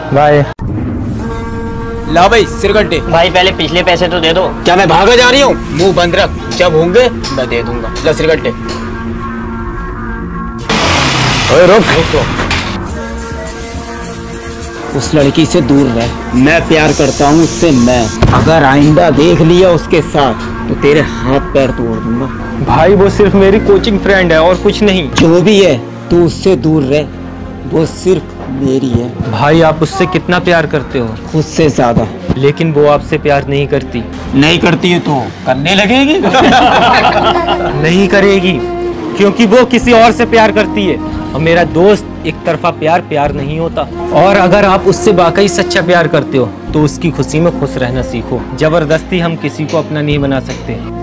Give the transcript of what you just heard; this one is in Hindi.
बाय। ला भाई सिरगट्टे। भाई पहले पिछले पैसे तो दे दो। क्या मैं भागा जा रही हूँ? मुंह बंद रख, जब होंगे मैं दे दूंगा। ला सिरगट्टे। ओए रुक। उस लड़की से दूर रह, मैं प्यार करता हूँ उससे। मैं अगर आइंदा देख लिया उसके साथ तो तेरे हाथ पैर तोड़ दूंगा। भाई वो सिर्फ मेरी कोचिंग फ्रेंड है और कुछ नहीं। जो भी है तू उससे दूर रह, वो सिर्फ मेरी है। भाई आप उससे कितना प्यार करते हो? खुद से ज्यादा। लेकिन वो आपसे प्यार नहीं करती। नहीं करती है तो करने लगेगी। नहीं करेगी, क्योंकि वो किसी और से प्यार करती है। और मेरा दोस्त, एक तरफा प्यार नहीं होता। और अगर आप उससे वाकई सच्चा प्यार करते हो तो उसकी खुशी में खुश रहना सीखो। जबरदस्ती हम किसी को अपना नहीं बना सकते।